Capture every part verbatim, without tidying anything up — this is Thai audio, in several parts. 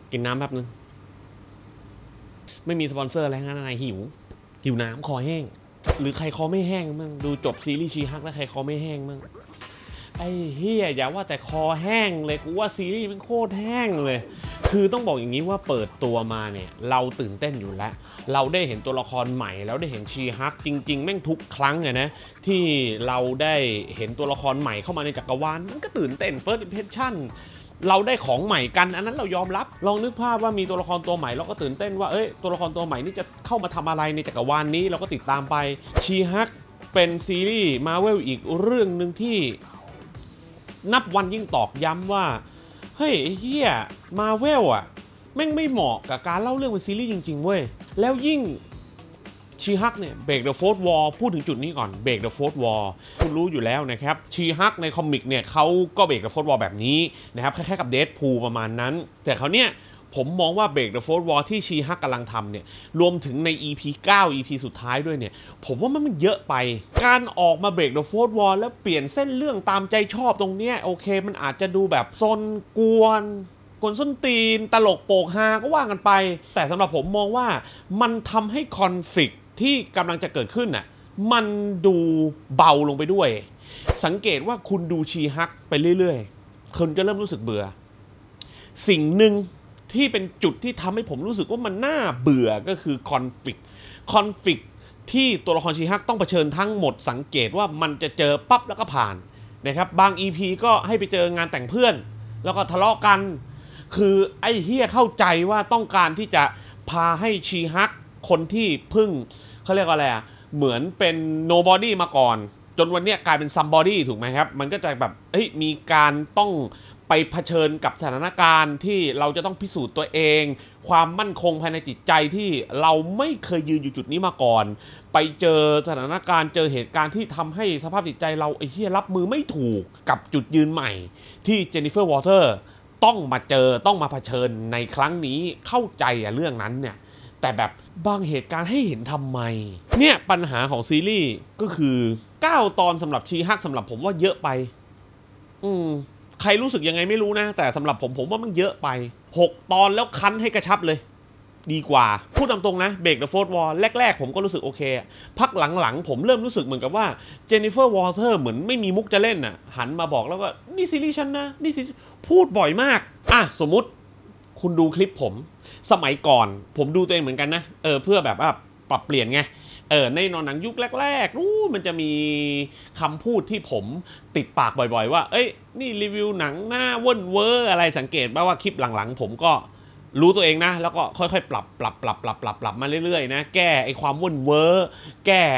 กินน้ำแป๊บนึงไม่มีสปอนเซอร์อะไรทั้งนั้นนายหิวหิวน้ำคอแห้งหรือใครคอไม่แห้งมั่งดูจบซีรีส์ชีฮักแล้วใครคอไม่แห้งมั่งไอ้เฮียอย่าว่าแต่คอแห้งเลยกูว่าซีรีส์มันโคตรแห้งเลยคือต้องบอกอย่างนี้ว่าเปิดตัวมาเนี่ยเราตื่นเต้นอยู่แล้วเราได้เห็นตัวละครใหม่แล้วได้เห็นชีฮักจริงๆแม่งทุกครั้งไงนะที่เราได้เห็นตัวละครใหม่เข้ามาในจักรวาลมันก็ตื่นเต้น First Impression เราได้ของใหม่กันอันนั้นเรายอมรับลองนึกภาพว่ามีตัวละครตัวใหม่เราก็ตื่นเต้นว่าเอ้ยตัวละครตัวใหม่นี่จะเข้ามาทำอะไรในจักรวาลนี้เราก็ติดตามไปชีฮักเป็นซีรีส์มาร์เวลอีกเรื่องหนึ่งที่นับวันยิ่งตอกย้ำว่าเฮ้ยเฮียมาร์เวลอ่ะแม่งไม่เหมาะกับการเล่าเรื่องเป็นซีรีส์จริงๆเว้ยแล้วยิ่งชีฮักเนี่ยเบรกเดอะโฟร์ธวอลพูดถึงจุดนี้ก่อนเบรกเดอะโฟร์ธวอลคุณรู้อยู่แล้วนะครับชีฮักในคอมิกเนี่ยเขาก็เบรกเดอะโฟร์ธวอลแบบนี้นะครับคล้ายๆกับเดดพูลประมาณนั้นแต่เขาเนี่ยผมมองว่าเบรกเดอะโฟร์ธวอลที่ชีฮักกำลังทำเนี่ยรวมถึงใน อี พี เก้า อี พี สุดท้ายด้วยเนี่ยผมว่ามันเยอะไปการออกมาเบรกเดอะโฟร์ธวอลแล้วเปลี่ยนเส้นเรื่องตามใจชอบตรงเนี้ยโอเคมันอาจจะดูแบบซนกวนกวนส้นตีนตลกโปกฮาก็ว่ากันไปแต่สำหรับผมมองว่ามันทำให้คอนฟลิกต์ที่กำลังจะเกิดขึ้นน่ะมันดูเบาลงไปด้วยสังเกตว่าคุณดูชีฮักไปเรื่อยๆคุณจะเริ่มรู้สึกเบื่อสิ่งหนึ่งที่เป็นจุดที่ทำให้ผมรู้สึกว่ามันน่าเบื่อก็คือคอนฟลิกต์คอนฟลิกต์ที่ตัวละครชีฮักต้องเผชิญทั้งหมดสังเกตว่ามันจะเจอปั๊บแล้วก็ผ่านนะครับบาง อี พี ก็ให้ไปเจองานแต่งเพื่อนแล้วก็ทะเลาะกันคือไอ้เฮียเข้าใจว่าต้องการที่จะพาให้ชีฮักคนที่พึ่งเขาเรียกว่าอะไรอ่ะเหมือนเป็น nobody มาก่อนจนวันนี้กลายเป็น somebody ถูกไหมครับมันก็จะแบบเฮ้ยมีการต้องไปเผชิญกับสถานการณ์ที่เราจะต้องพิสูจน์ตัวเองความมั่นคงภายในจิตใจที่เราไม่เคยยืนอยู่จุดนี้มาก่อนไปเจอสถานการณ์เจอเหตุการณ์ที่ทำให้สภาพจิตใจเราไอ้เหี้ยรับมือไม่ถูกกับจุดยืนใหม่ที่เจนนิเฟอร์วอเตอร์ต้องมาเจอต้องมาเผชิญในครั้งนี้เข้าใจอะเรื่องนั้นเนี่ยแต่แบบบางเหตุการณ์ให้เห็นทำไมเนี่ยปัญหาของซีรีส์ก็คือเก้าตอนสำหรับชีฮักสำหรับผมว่าเยอะไปอืมใครรู้สึกยังไงไม่รู้นะแต่สำหรับผมผมว่ามันเยอะไปหกตอนแล้วคั้นให้กระชับเลยดีกว่าพูดตามตรงนะเบรกเดอะโฟร์ธวอลแรกๆผมก็รู้สึกโอเคพักหลังๆผมเริ่มรู้สึกเหมือนกับว่าเจนนิเฟอร์วอเตอร์เหมือนไม่มีมุกจะเล่นน่ะหันมาบอกแล้วว่านี่ซีรีส์ฉันนะนี่ซีพูดบ่อยมากอ่ะสมมุติคุณดูคลิปผมสมัยก่อนผมดูตัวเองเหมือนกันนะเออเพื่อแบบว่าปรับเปลี่ยนไงเออในนอนหนังยุคแรกๆนู้มันจะมีคำพูดที่ผมติดปากบ่อยๆว่าเอ้ยนี่รีวิวหนังหน้าว่นเวอร์อะไรสังเกตป่ะว่าคลิปหลังๆผมก็รู้ตัวเองนะแล้วก็ค่อยๆปรับปรับปรับปรับปรับปรับมาเรื่อยๆนะแก้ไอความว่นเวอร์แก้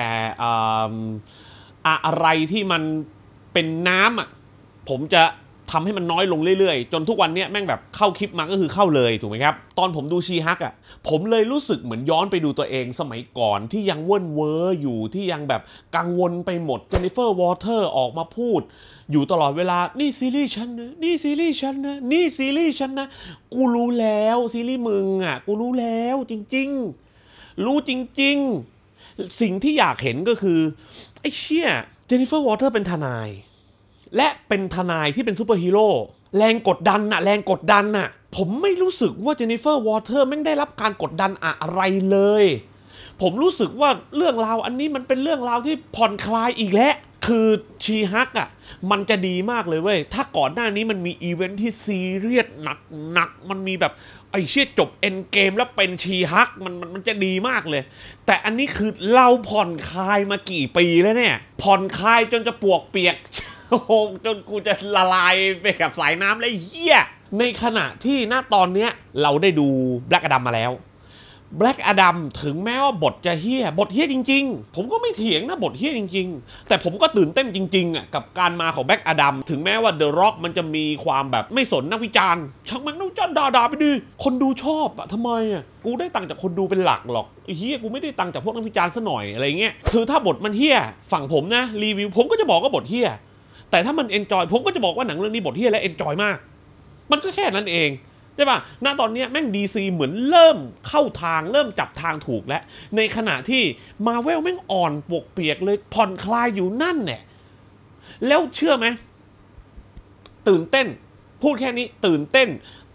อะไรที่มันเป็นน้ำอ่ะผมจะทำให้มันน้อยลงเรื่อยๆจนทุกวันนี้แม่งแบบเข้าคลิปมาก็คือเข้าเลยถูกไหมครับตอนผมดูชีฮักอ่ะผมเลยรู้สึกเหมือนย้อนไปดูตัวเองสมัยก่อนที่ยังว่นเวอร์อยู่ที่ยังแบบกังวลไปหมดเจนนิเฟอร์วอเตอร์ออกมาพูดอยู่ตลอดเวลานี่ซีรีส์ฉันนะนี่ซีรีส์ฉันนะนี่ซีรีส์ฉันนะกูรู้แล้วซีรีส์มึงอ่ะกูรู้แล้วจริงๆรู้จริงๆสิ่งที่อยากเห็นก็คือไอ้เชี่ยเจนนิเฟอร์วอเตอร์เป็นทนายและเป็นทนายที่เป็นซูเปอร์ฮีโร่แรงกดดันน่ะแรงกดดันน่ะผมไม่รู้สึกว่าเจนนิเฟอร์วอเตอร์ไม่ได้รับการกดดันอะไรเลยผมรู้สึกว่าเรื่องราวอันนี้มันเป็นเรื่องราวที่ผ่อนคลายอีกแล้วคือชีฮักอ่ะมันจะดีมากเลยเว้ยถ้าก่อนหน้านี้มันมีอีเวนท์ที่ซีเรียสหนักๆมันมีแบบไอ้เชี่ยจบเอ็นเกมแล้วเป็นชีฮักมันมันจะดีมากเลยแต่อันนี้คือเราผ่อนคลายมากี่ปีแล้วเนี่ยผ่อนคลายจนจะปวกเปียกโอ้โหจนกูจะละลายไปกับสายน้ำเลยเฮียในขณะที่ณตอนเนี้ยเราได้ดูแบล็กอดัมมาแล้วแบล็กอดัมถึงแม้ว่าบทจะเฮี้ยบทเฮี้ยจริงๆผมก็ไม่เถียงนะบทเฮี้ยจริงๆแต่ผมก็ตื่นเต้นจริงๆอ่ะกับการมาของแบล็กอดัมถึงแม้ว่าเดอะร็อกมันจะมีความแบบไม่สนนักวิจารณ์ช่างมันนักวิจารณ์ด่าๆไปดิคนดูชอบอ่ะทำไมอ่ะกูได้ตังค์จากคนดูเป็นหลักหรอกเฮี้ยกูไม่ได้ตังค์จากพวกนักวิจารณ์ซะหน่อยอะไรเงี้ยคือถ้าบทมันเฮี้ยฝั่งผมนะรีวิวผมก็จะบอกว่าบทเฮี้ยแต่ถ้ามันเอนจอยผมก็จะบอกว่าหนังเรื่องนี้บทเฮี้ยและเอนจอยมากมันก็แค่นั้นเองใช่ป่ะณตอนนี้แม่ง ดี ซี เหมือนเริ่มเข้าทางเริ่มจับทางถูกแล้วในขณะที่ Marvel แม่งอ่อนปวกเปียกเลยผ่อนคลายอยู่นั่นเนี่ยแล้วเชื่อไหมตื่นเต้นพูดแค่นี้ตื่นเต้น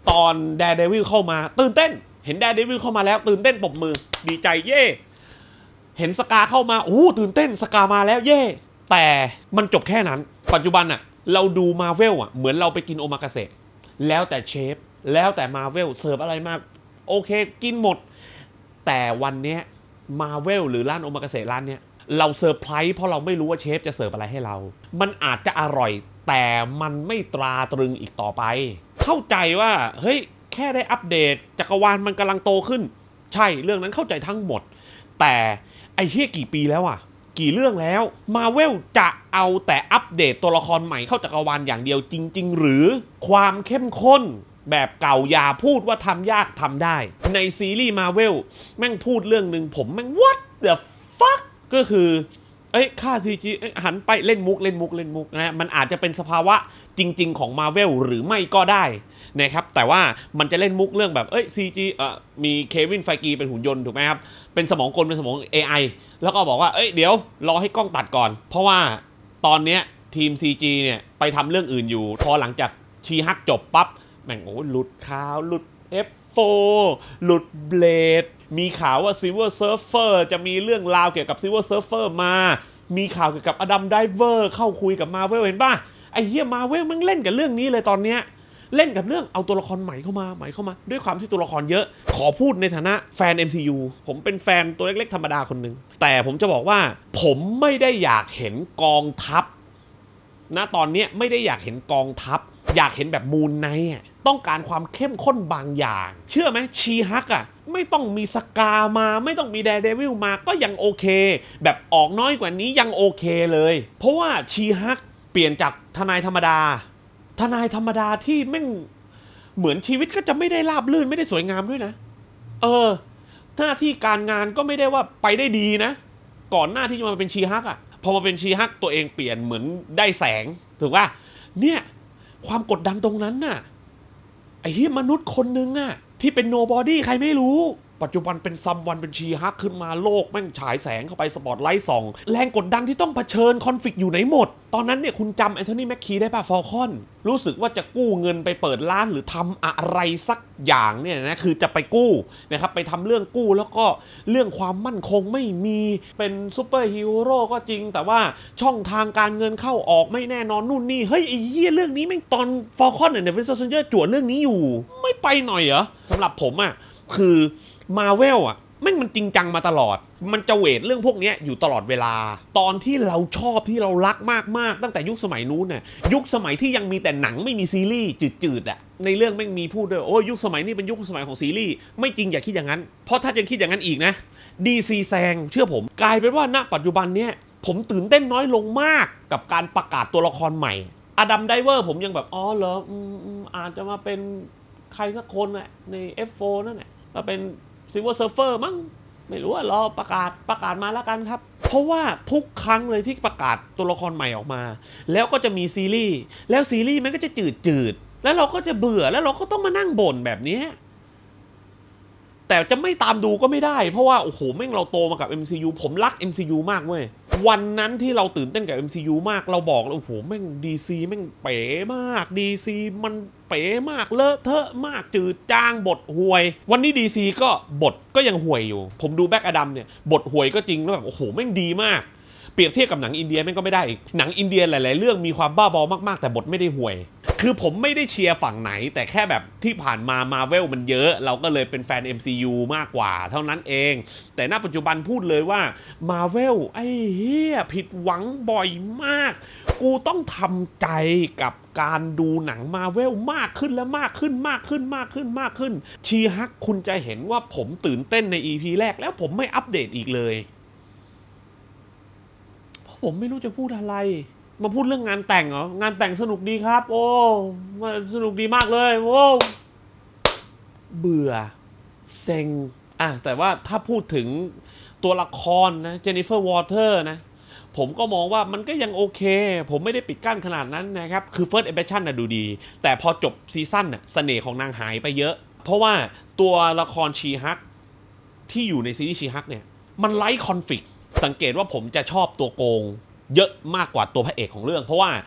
ตอนแดร์เดวิลเข้ามาตื่นเต้นเห็นแดร์เดวิลเข้ามาแล้วตื่นเต้นปรบมือดีใจเย่เห็นสกาเข้ามาโอ้ตื่นเต้นสกามาแล้วเย่แต่มันจบแค่นั้นปัจจุบันอะเราดูมาเวลอะเหมือนเราไปกินโอมากาเสะแล้วแต่เชฟแล้วแต่มาเวลเสิร์ฟอะไรมากโอเคกินหมดแต่วันนี้มาเวลหรือร้านโอมากาเสะร้านเนี้ยเราเซอร์ไพรส์เพราะเราไม่รู้ว่าเชฟจะเสิร์ฟอะไรให้เรามันอาจจะอร่อยแต่มันไม่ตราตรึงอีกต่อไปเข้าใจว่าเฮ้ยแค่ได้อัปเดตจักรวาลมันกำลังโตขึ้นใช่เรื่องนั้นเข้าใจทั้งหมดแต่ไอ้เหี้ยกี่ปีแล้วอะกี่เรื่องแล้วมาเวลจะเอาแต่อัปเดตตัวละครใหม่เข้าจักรวาลอย่างเดียวจริงๆหรือความเข้มข้นแบบเก่าอย่าพูดว่าทำยากทำได้ในซีรีส์มาเวลแม่งพูดเรื่องหนึ่งผมแม่ง what the fuck ก็คือเอ้ยค่า ซี จี หันไปเล่นมุกเล่นมุกเล่นมุกนะมันอาจจะเป็นสภาวะจริงๆของมาเวลหรือไม่ก็ได้นะครับแต่ว่ามันจะเล่นมุกเรื่องแบบเอ้ย ซี จี เอ่อมีเควินไฟกีเป็นหุ่นยนต์ถูกไหมครับเป็นสมองกลเป็นสมอง เอ ไอ แล้วก็บอกว่าเอ้ยเดี๋ยวรอให้กล้องตัดก่อนเพราะว่าตอนเนี้ยทีม ซี จี เนี่ยไปทำเรื่องอื่นอยู่พอหลังจากชีฮักจบปั๊บแม่งโอ้หลุดข่าวหลุด เอฟ โฟร์ หลุดเบลดมีข่าวว่า Silver Surfer จะมีเรื่องราวเกี่ยวกับ Silver Surfer มามีข่าวเกี่ยวกับอดัมไดเวอร์เข้าคุยกับ Marvel เห็นป่ะไอ้เหี้ย Marvel มันเล่นกับเรื่องนี้เลยตอนเนี้ยเล่นกับเรื่องเอาตัวละครใหม่เข้ามาใหม่เข้ามาด้วยความที่ตัวละครเยอะขอพูดในฐานะแฟน เอ็ม ซี ยู ผมเป็นแฟนตัวเล็กๆธรรมดาคนหนึ่งแต่ผมจะบอกว่าผมไม่ได้อยากเห็นกองทัพณตอนนี้ไม่ได้อยากเห็นกองทัพอยากเห็นแบบมูนไนท์ต้องการความเข้มข้นบางอย่างเชื่อไหมชีฮักอ่ะไม่ต้องมีสกามาไม่ต้องมีแดร์เดวิลมาก็ยังโอเคแบบออกน้อยกว่านี้ยังโอเคเลยเพราะว่าชีฮักเปลี่ยนจากทนายธรรมดาทนายธรรมดาที่แม่งเหมือนชีวิตก็จะไม่ได้ราบรื่นไม่ได้สวยงามด้วยนะเออหน้าที่การงานก็ไม่ได้ว่าไปได้ดีนะก่อนหน้าที่จะมาเป็นชีฮักอ่ะพอมาเป็นชีฮักตัวเองเปลี่ยนเหมือนได้แสงถูกป่ะเนี่ยความกดดันตรงนั้นน่ะไอ้ที่มนุษย์คนนึงอ่ะที่เป็นโนบอดี้ใครไม่รู้ปัจจุบันเป็นซัมวันเป็นชีฮักขึ้นมาโลกแม่งฉายแสงเข้าไปสปอตไลท์ส่องแรงกดดันที่ต้องเผชิญคอนฟลิกต์อยู่ไหนหมดตอนนั้นเนี่ยคุณจำแอนโทนีแมคคีได้ป่ะฟอลคอนรู้สึกว่าจะกู้เงินไปเปิดร้านหรือทำอะไรสักอย่างเนี่ยนะคือจะไปกู้นะครับไปทำเรื่องกู้แล้วก็เรื่องความมั่นคงไม่มีเป็นซูเปอร์ฮีโร่ก็จริงแต่ว่าช่องทางการเงินเข้าออกไม่แน่นอนนู่นนี่เฮ้ยไอ้เหี้ยเรื่องนี้แม่งตอนฟอลคอนเนี่ยเดวิสเซนเจอร์จั่วเรื่องนี้อยู่ไม่ไปหน่อยเหรอสำหรับผมอ่ะคือมาเวลอ่ะแม่งมันจริงจังมาตลอดมันจะเวทเรื่องพวกนี้อยู่ตลอดเวลาตอนที่เราชอบที่เรารักมากๆตั้งแต่ยุคสมัยนู้นน่ะยุคสมัยที่ยังมีแต่หนังไม่มีซีรีส์จืดๆอ่ะในเรื่องแม่งมีพูดด้วยโอ้ยุคสมัยนี้เป็นยุคสมัยของซีรีส์ไม่จริงอย่าคิดอย่างนั้นเพราะถ้ายังคิดอย่างนั้นอีกนะ ดี ซี แซงเชื่อผมกลายเป็นว่าณปัจจุบันเนี้ยผมตื่นเต้นน้อยลงมากกับการประกาศตัวละครใหม่อดัมไดเวอร์ผมยังแบบอ๋อเหรออืมอาจจะมาเป็นใครสักคนแหละใน เอฟ โฟร์ นั่นแหละมาเป็นSilver Surfer มั้งไม่รู้ว่ารอประกาศประกาศมาแล้วกันครับเพราะว่าทุกครั้งเลยที่ประกาศตัวละครใหม่ออกมาแล้วก็จะมีซีรีส์แล้วซีรีส์มันก็จะจืดจืดแล้วเราก็จะเบื่อแล้วเราก็ต้องมานั่งบ่นแบบนี้แต่จะไม่ตามดูก็ไม่ได้เพราะว่าโอ้โหแม่งเราโตมากับ เอ็ม ซี ยู ผมรัก เอ็ม ซี ยู มากเว้ยวันนั้นที่เราตื่นเต้นกับ เอ็ม ซี ยู มากเราบอกเลยโอ้โหแม่ง ดี ซี แม่งเป๋มาก ดี ซี มันเป๋มากเลอะเทอะมากจืดจางบทห่วยวันนี้ ดี ซี ก็บทก็ยังห่วยอยู่ผมดูแบ็คอดัมเนี่ยบทห่วยก็จริงแล้วแบบโอ้โหแม่งดีมากเปรียบเทียบกับหนังอินเดียแม่งก็ไม่ได้อีกหนังอินเดียหลายๆเรื่องมีความบ้าบอมากๆแต่บทไม่ได้ห่วยคือผมไม่ได้เชียร์ฝั่งไหนแต่แค่แบบที่ผ่านมา Marvel มันเยอะเราก็เลยเป็นแฟน เอ็ม ซี ยู มากกว่าเท่านั้นเองแต่ณปัจจุบันพูดเลยว่า Marvel ไอ้เหี้ยผิดหวังบ่อยมากกูต้องทำใจกับการดูหนัง Marvel มากขึ้นและมากขึ้นมากขึ้นมากขึ้นมากขึ้นชีฮักคุณจะเห็นว่าผมตื่นเต้นใน อี พี แรกแล้วผมไม่อัปเดตอีกเลยเพราะผมไม่รู้จะพูดอะไรมาพูดเรื่องงานแต่งเหรองานแต่งสนุกดีครับโอ้สนุกดีมากเลยโอ้เบื่อเซ็งอ่ะแต่ว่าถ้าพูดถึงตัวละครนะเจนนิเฟอร์วอเตอร์นะผมก็มองว่ามันก็ยังโอเคผมไม่ได้ปิดกั้นขนาดนั้นนะครับคือ First Impression นะดูดีแต่พอจบซีซั่นน่ะเสน่ห์ของนางหายไปเยอะเพราะว่าตัวละครชีฮักที่อยู่ในซีรีส์ชีฮักเนี่ยมันไร้คอนฟลิกต์สังเกตว่าผมจะชอบตัวโกงเยอะมากกว่าตัวพระเอกของเรื่องเพราะว่า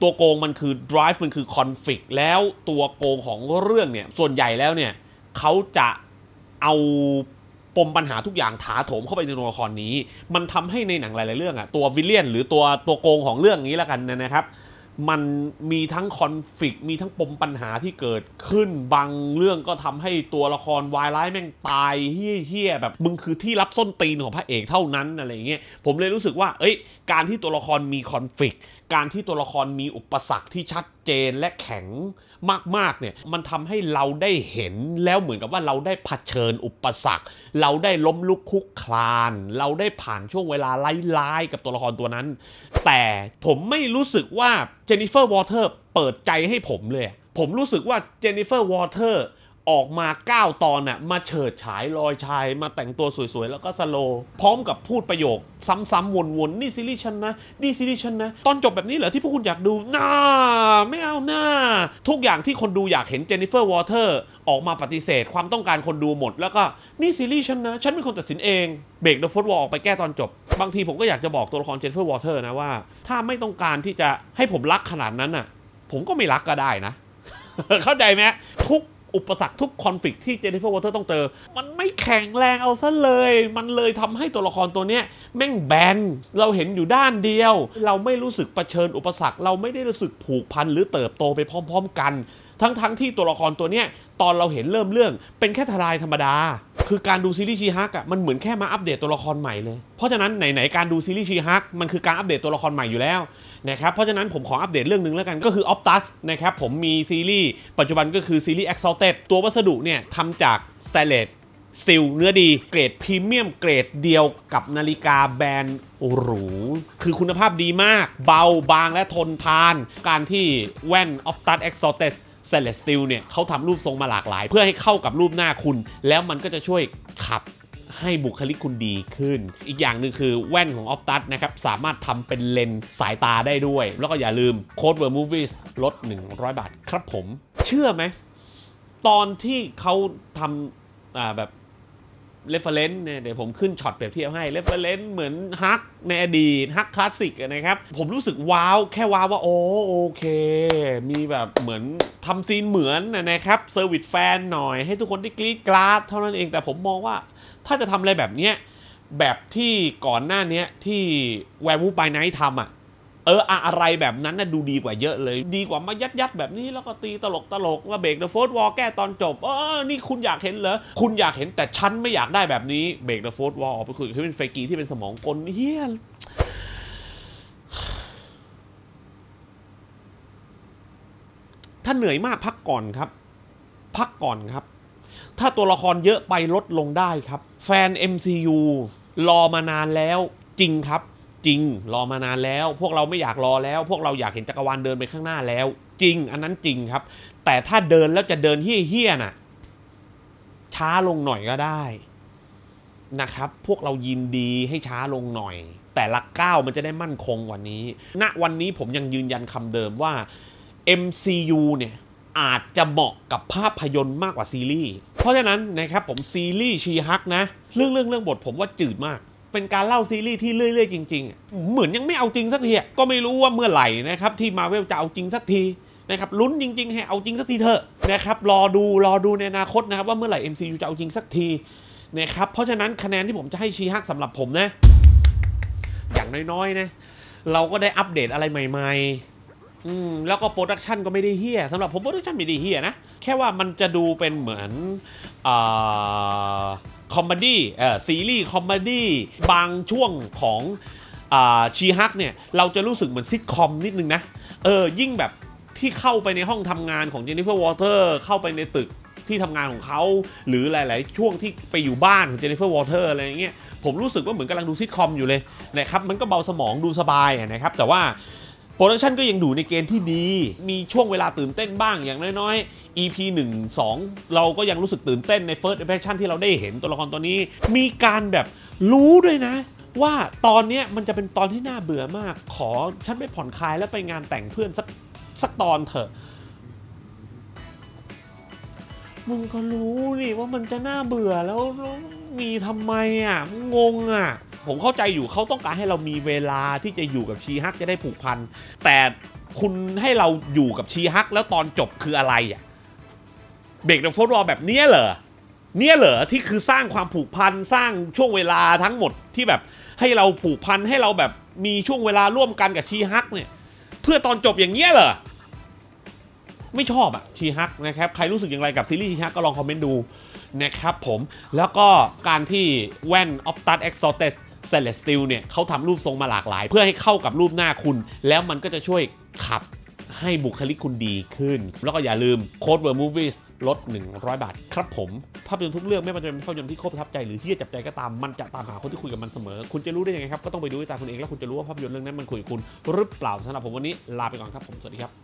ตัวโกงมันคือ drive มันคือ conflict แล้วตัวโกงของเรื่องเนี่ยส่วนใหญ่แล้วเนี่ยเขาจะเอาปมปัญหาทุกอย่างถาโถมเข้าไปในตัวละครนี้มันทำให้ในหนังหลายๆเรื่องอะตัววิลเลียนหรือตัวตัวโกงของเรื่องนี้แล้วกันนะครับมันมีทั้งคอนฟ lict มีทั้งปมปัญหาที่เกิดขึ้นบางเรื่องก็ทำให้ตัวละครวายร้ายแม่งตายเฮี้ยๆแบบมึงคือที่รับส้นตีนของพระเอกเท่านั้นอะไรเงี้ยผมเลยรู้สึกว่าเอ้ยการที่ตัวละครมีคอนฟ lict การที่ตัวละครมีอุปสรรคที่ชัดเจนและแข็งมากๆเนี่ยมันทำให้เราได้เห็นแล้วเหมือนกับว่าเราได้เผชิญอุปสรรคเราได้ล้มลุกคลุกคลานเราได้ผ่านช่วงเวลาร้ายๆกับตัวละครตัวนั้นแต่ผมไม่รู้สึกว่าเจนนิเฟอร์วอเตอร์เปิดใจให้ผมเลยผมรู้สึกว่าเจนนิเฟอร์วอเตอร์ออกมาเก้าตอนน่ะมาเฉิดฉายลอยชายมาแต่งตัวสวยๆแล้วก็สโลพร้อมกับพูดประโยคซ้ำๆวนๆนี่ซีรีส์ฉันนะนี่ซีรีส์ฉันนะตอนจบแบบนี้เหรอที่พวกคุณอยากดูน่าไม่เอาหน้าทุกอย่างที่คนดูอยากเห็นเจนนิเฟอร์วอเตอร์ออกมาปฏิเสธความต้องการคนดูหมดแล้วก็นี่ซีรีส์ฉันนะฉันเป็นคนตัดสินเองเบรกเดอะโฟร์วอลออกไปแก้ตอนจบบางทีผมก็อยากจะบอกตัวละครเจนนิเฟอร์วอเตอร์นะว่าถ้าไม่ต้องการที่จะให้ผมรักขนาดนั้นน่ะผมก็ไม่รักก็ได้นะ เข้าใจไหมทุกอุปสรรคทุกคอนฟ lict ที่เจนนิเฟอร์วอเตอร์ต้องเจอมันไม่แข็งแรงเอาซะเลยมันเลยทำให้ตัวละครตัวนี้แม่งแบนเราเห็นอยู่ด้านเดียวเราไม่รู้สึกเผชิญอุปสรรคเราไม่ได้รู้สึกผูกพันหรือเติบโตไปพร้อมๆกันทั้งๆ ท, ที่ตัวละครตัวเนี้ยตอนเราเห็นเริ่มเรื่องเป็นแค่ทนายธรรมดาคือการดูซีรีส์ชีฮักอ่ะมันเหมือนแค่มาอัปเดตตัวละครใหม่เลยเพราะฉะนั้นไหนๆการดูซีรีส์ชีฮักมันคือการอัปเดตตัวละครใหม่อยู่แล้วนะครับเพราะฉะนั้นผมขออัปเดตเรื่องนึงแล้วกันก็คือ Optus นะครับผมมีซีรีส์ปัจจุบันก็คือซีรีส์ Exalted ตัววัสดุเนี่ยทำจาก Stainless Steel เนื้อดีเกรดพรีเมียมเกรดเดียวกับนาฬิกาแบรนด์หรูคือคุณภาพดีมากเบาบางและทนทานการที่แว่น Optus Exalted Stainless Steel เนี่ยเขาทำรูปทรงมาหลากหลายเพื่อให้เข้ากับรูปหน้าคุณแล้วมันก็จะช่วยขับให้บุคลิกคุณดีขึ้นอีกอย่างหนึ่งคือแว่นของ Optus นะครับสามารถทำเป็นเลนส์สายตาได้ด้วยแล้วก็อย่าลืมโค้ด World Movies ลดหนึ่งร้อยบาทครับผมเชื่อไหมตอนที่เขาทำอ่าแบบ reference เนี่ยเดี๋ยวผมขึ้นช็อตเปรียบเทียบให้ reference เหมือนฮักในอดีตฮักคลาสสิกนะครับผมรู้สึกว้าวแค่ว้าวว่าโอ้โอเคมีแบบเหมือนทำซีนเหมือนนะครับเซอร์วิสแฟนหน่อยให้ทุกคนได้กรี๊ดกราดเท่านั้นเองแต่ผมมองว่าถ้าจะทำอะไรแบบเนี้ยแบบที่ก่อนหน้านี้ที่ Werewolf by Night ทำอ่ะเอออะไรแบบนั้นน่ะดูดีกว่าเยอะเลยดีกว่ามายัดยัดแบบนี้แล้วก็ตีตลกตลกว่าเบรกเดอะโฟร์วอลแก้ตอนจบเออนี่คุณอยากเห็นเหรอคุณอยากเห็นแต่ฉันไม่อยากได้แบบนี้เบรกเดอะโฟร์วอลออกไปคุยกับเควินเฟกีที่เป็นสมองกลเฮียถ้าเหนื่อยมากพักก่อนครับพักก่อนครับถ้าตัวละครเยอะไปลดลงได้ครับแฟน เอ็ม ซี ยู รอมานานแล้วจริงครับจริงรอมานานแล้วพวกเราไม่อยากรอแล้วพวกเราอยากเห็นจักรวาลเดินไปข้างหน้าแล้วจริงอันนั้นจริงครับแต่ถ้าเดินแล้วจะเดินเฮี้ยๆน่ะช้าลงหน่อยก็ได้นะครับพวกเรายินดีให้ช้าลงหน่อยแต่ละก้าวมันจะได้มั่นคงกว่านี้ณวันนี้ผมยังยืนยันคำเดิมว่า เอ็ม ซี ยู เนี่ยอาจจะเหมาะกับภาพยนตร์มากกว่าซีรีส์เพราะฉะนั้นนะครับผมซีรีส์ชีฮักนะเรื่องเรื่องเรื่องบทผมว่าจืดมากเป็นการเล่าซีรีส์ที่เรื่อยๆจริงๆเหมือนยังไม่เอาจริงสักทีก็ไม่รู้ว่าเมื่อไหร่นะครับที่ Marvel จะเอาจริงสักทีนะครับลุ้นจริงๆให้เอาจริงสักทีเถอะนะครับรอดูรอดูในอนาคตนะครับว่าเมื่อไหร่ เอ็ม ซี ยู จะเอาจริงสักทีนะครับเพราะฉะนั้นคะแนนที่ผมจะให้ชีฮักสำหรับผมนะอย่างน้อยๆนะเราก็ได้อัปเดตอะไรใหม่ๆอืมแล้วก็โปรดักชันก็ไม่ได้เฮี้ยสำหรับผมโปรดักชันไม่ได้เฮี้ยนะแค่ว่ามันจะดูเป็นเหมือนอ่าคอมเมดี้เอ่อซีรีส์คอมเมดี้บางช่วงของอ่าชีฮักเนี่ยเราจะรู้สึกเหมือนซิทคอมนิดนึงนะเออยิ่งแบบที่เข้าไปในห้องทำงานของเจนนิเฟอร์วอเตอร์เข้าไปในตึกที่ทำงานของเขาหรือหลายๆช่วงที่ไปอยู่บ้านของเจนนิเฟอร์วอเตอร์อะไรอย่างเงี้ยผมรู้สึกว่าเหมือนกำลังดูซิทคอมอยู่เลยนะครับมันก็เบาสมองดูสบายนะครับแต่ว่าโปรดักชันก็ยังดูในเกณฑ์ที่ดีมีช่วงเวลาตื่นเต้นบ้างอย่างน้อยๆ อี พี หนึ่ง สองเราก็ยังรู้สึกตื่นเต้นใน First Impression ที่เราได้เห็นตัวละครตัวนี้มีการแบบรู้ด้วยนะว่าตอนนี้มันจะเป็นตอนที่น่าเบื่อมากขอฉันไปผ่อนคลายแล้วไปงานแต่งเพื่อนสักสักตอนเถอะมึงก็รู้นี่ว่ามันจะน่าเบื่อแล้วมีทำไมอ่ะงงอ่ะผมเข้าใจอยู่เขาต้องการให้เรามีเวลาที่จะอยู่กับชีฮักจะได้ผูกพันแต่คุณให้เราอยู่กับชีฮักแล้วตอนจบคืออะไรอ่ะเบรกเดอะโฟร์วอลแบบเนี้ยเหรอเนี่ยเหรอที่คือสร้างความผูกพันสร้างช่วงเวลาทั้งหมดที่แบบให้เราผูกพันให้เราแบบมีช่วงเวลาร่วมกันกับชีฮักเนี่ยเพื่อตอนจบอย่างเงี้ยเหรอไม่ชอบอะชีฮักนะครับใครรู้สึกอย่างไรกับซีรีส์ชีฮักก็ลองคอมเมนต์ดูนะครับผมแล้วก็การที่แว่น Optus Exotes Celestial เนี่ยเขาทำรูปทรงมาหลากหลายเพื่อให้เข้ากับรูปหน้าคุณแล้วมันก็จะช่วยขับให้บุคลิกคุณดีขึ้นแล้วก็อย่าลืมโค้ด World Movies ลดหนึ่งร้อยบาทครับผมภาพยนตร์ทุกเรื่องไม่ว่าจะเป็นภาพยนตร์ที่โคตรประทับใจหรือที่จับใจก็ตามมันจะตามหาคนที่คุยกับมันเสมอคุณจะรู้ได้ยังไงครับก็ต้องไปดูด้วยตาคุณเองแล้วคุณจะรู้ว่าภาพยนตร์เรื่องนั้นมันคุยกับคุณหรือเปล่าสำหรับผมวันนี้ลาไปก่อนครับผมสวัสดีครับ